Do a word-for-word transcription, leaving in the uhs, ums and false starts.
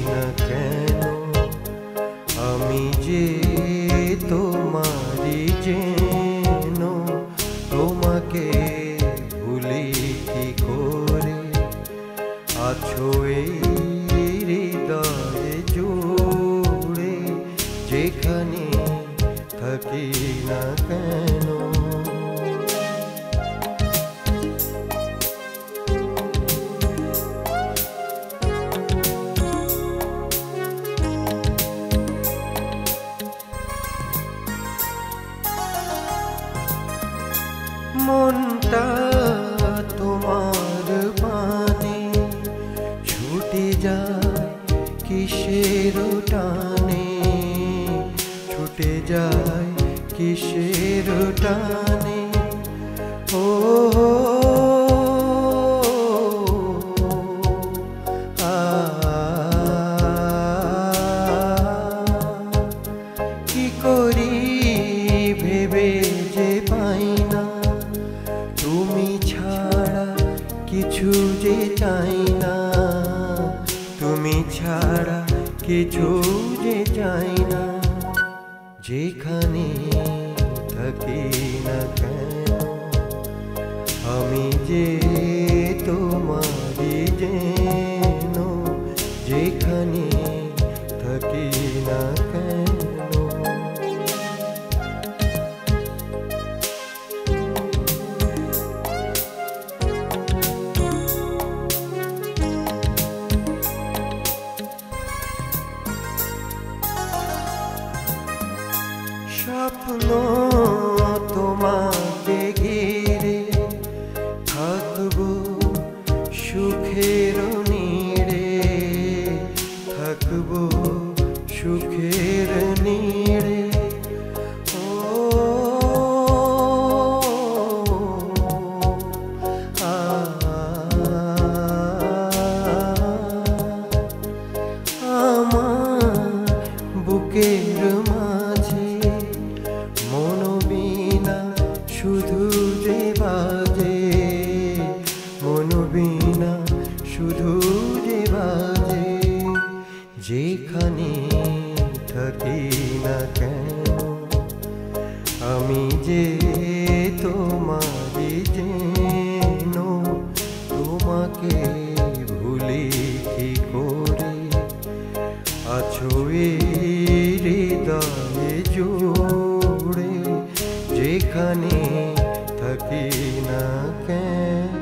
না কেন আমি যে তোমারই যেন তোমাকে ভুলি কি করে আছো এই হৃদয়ে জুড়ে যেখানে থাকি না কেন মনটা তোমার পানে ছুটে যায় কিসের টানে ছুটে যায় কিসের টানে ও আ কি করি ভেবে যে পাই না তুমি ছাড়া কিছু যে চাই না তুমি ছাড়া কিছু যে চাই না যেখানে থাকি না কেন আমি যে তোমারই যেন যেখানে থাকি না কেন স্বপ্ন তোমাকে ঘিরে থাকবো সুখের নীড়ে থাকবো সুখের নীড়ে ও আ আমার বুকের মাঝে মনোবীণা শুধু যে বাজে মনোবীণা শুধু যে বাজে যেখানে থাকি না কেন আমি যে তোমারই যেন তোমাকে ভুলি কি করে আছো এই হৃদয়ে জুড়ে যেখানে থাকি না কেন।